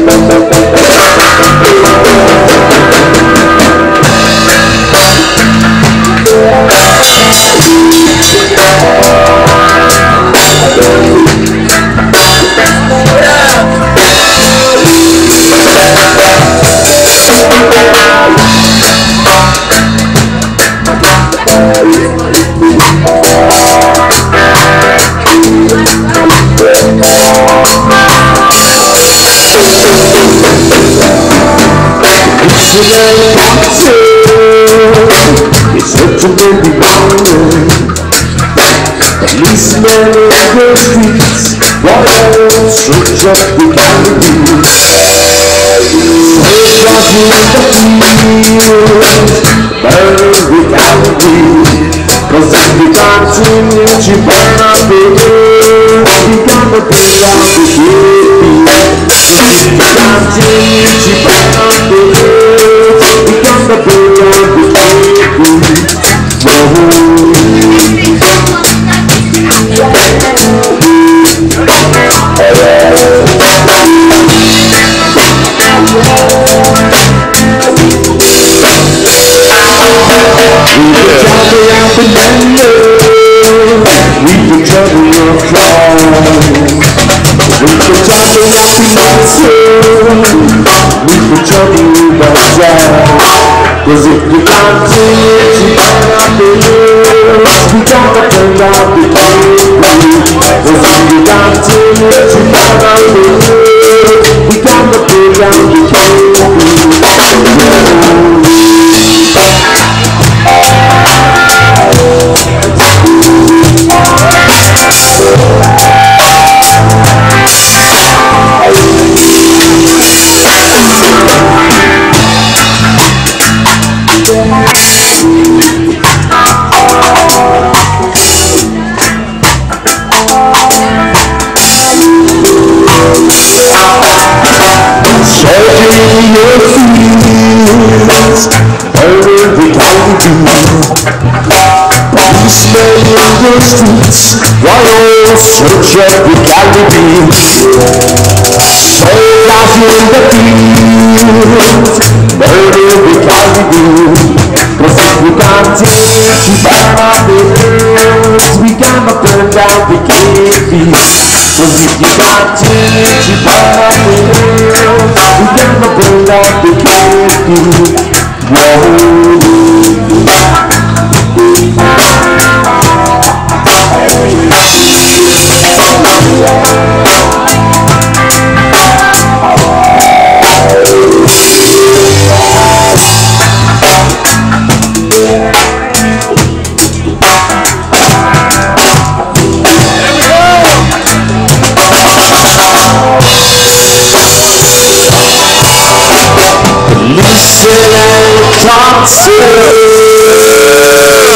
It's such a big mountain. Policemen in the streets, what else search up the county? Soldiers in the fields, burn the county. 'Cause if you continue to burn up the earth, we gonna bring out the baby. If you continue to burn up the earth, we gonna bring out the baby. We've been trouble your flaws. We've been trouble your we've been trouble ourselves. 'Cause if you continue to burn up the earth, we gotta burn out the baby. 'Cause if you continue to burn up the earth, we gotta burn out the baby. Your fields, burning the county. Policemen in the streets, while search up the county. Soldiers in the fields, burning the county. 'Cause if we continue to burn up the earth, we gonna burn down the baby. 'Cause if you continue to burn up the earth, we gonna burn down the baby. Listen and talk to